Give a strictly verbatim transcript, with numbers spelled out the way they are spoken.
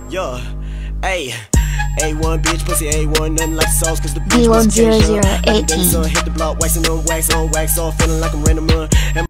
Yeah, hey, A one bitch, pussy A one, nothing like the sauce, cause the bitch Vlone was zero zero occasion. eighteen. So hit the block, waxing on wax, on wax off, feeling like I'm random.